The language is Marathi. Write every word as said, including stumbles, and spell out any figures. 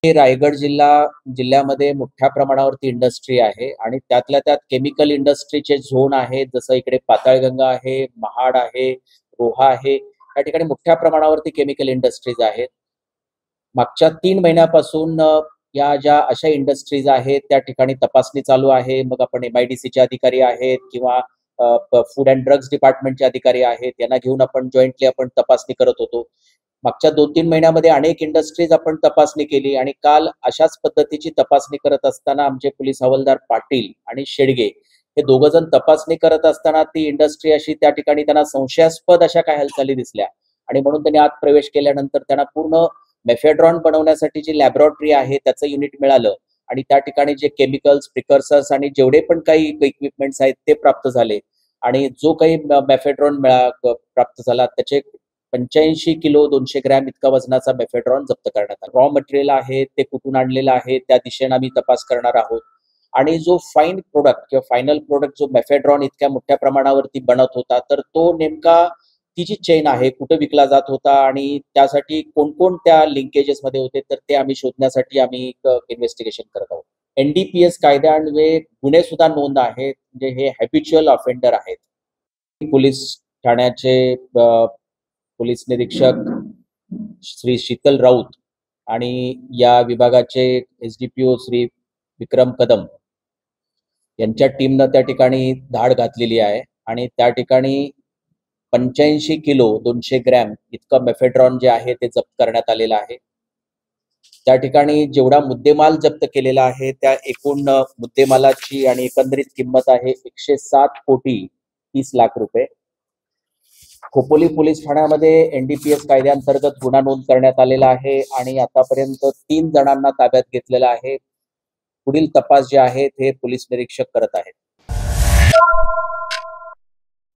रायगड जिल्हा जिल्ह्यामध्ये मोठ्या प्रमाणावरती इंडस्ट्री आहे आणि त्यातल्या त्यात केमिकल इंडस्ट्रीचे झोन आहेत. जसं इकडे पाताळगंगा आहे, महाड आहे, रोहा आहे. या ठिकाणी मोठ्या प्रमाणावरती केमिकल इंडस्ट्रीज आहेत. मागच्या तीन महिन्यापासून अ, या ज्या अशा इंडस्ट्रीज आहेत त्या ठिकाणी तपासणी चालू आहे. मग आपण एम-आय-डी-सीचे अधिकारी आहेत किंवा फूड अँड ड्रग्स डिपार्टमेंटचे अधिकारी आहेत. यांना घेऊन आपण जॉईंटली आपण तपासणी करत होतो. मागच्या दोन तीन महिन्यामध्ये अनेक इंडस्ट्रीज आपण तपासणी केली आणि काल अशाच पद्धतीची तपासणी करत असताना आमचे पोलीस हवालदार पाटील आणि शेडगे हे दोघं जण तपासणी करत असताना ती इंडस्ट्री अशी त्या ठिकाणी त्यांना संशयास्पद अशा काही हालचाली दिसल्या आणि म्हणून त्यांनी आत प्रवेश केल्यानंतर त्यांना पूर्ण मेफेड्रॉन बनवण्यासाठी जी लॅबोरेटरी आहे त्याचं युनिट मिळालं आणि त्या ठिकाणी जे केमिकल्स, प्रिकर्सर्स आणि जेवढे पण काही इक्विपमेंट्स आहेत ते प्राप्त झाले आणि जो काही मेफेड्रॉन मिळा प्राप्त झाला त्याचे पंच्याऐंशी किलो दोनशे ग्रॅम इतका वजनाचा मेफेड्रॉन जप्त करण्यात आला. रॉ मटेरियल आहे ते कुठून आणलेलं आहे त्या दिशेने आम्ही तपास करणार आहोत आणि जो फाईन प्रोडक्ट किंवा फायनल प्रोडक्ट जो मेफेड्रॉन इतक्या मोठ्या प्रमाणावरती बनत होता तर तो नेमका ती जी चेन आहे कुठे विकला जात होता आणि त्यासाठी कोण कोण त्या लिंकेजेस मध्ये होते तर ते आम्ही शोधण्यासाठी आम्ही इन्व्हेस्टिगेशन करत आहोत. एनडीपीएस कायद्यान्वये गुन्हे सुद्धा नोंद आहेत, म्हणजे हे हॅबिच्युअल ऑफेंडर आहेत. पोलीस ठाण्याचे पोलीस निरीक्षक श्री शीतल राऊत आणि या विभागाचे एसडीपीओ श्री विक्रम कदम यांच्या टीमनं त्या ठिकाणी धाड घातलेली आहे आणि त्या ठिकाणी पंच्याऐंशी किलो दोनशे ग्रॅम इतकं मेफेड्रॉन जे आहे ते जप्त करण्यात आलेलं आहे. त्या ठिकाणी जेवढा मुद्देमाल जप्त केलेला आहे त्या एकूण मुद्देमालाची आणि एकंदरीत किंमत आहे एकशे सात कोटी तीस लाख रुपये. खोपोली पोलीस ठाण्यामध्ये एनडीपीएस कायद्याअंतर्गत गुन्हा नोंद करण्यात आलेला आहे आणि आतापर्यंत तीन जणांना ताब्यात घेतलेला आहे. पुढील तपास जे आहे ते पोलीस निरीक्षक करत आहेत.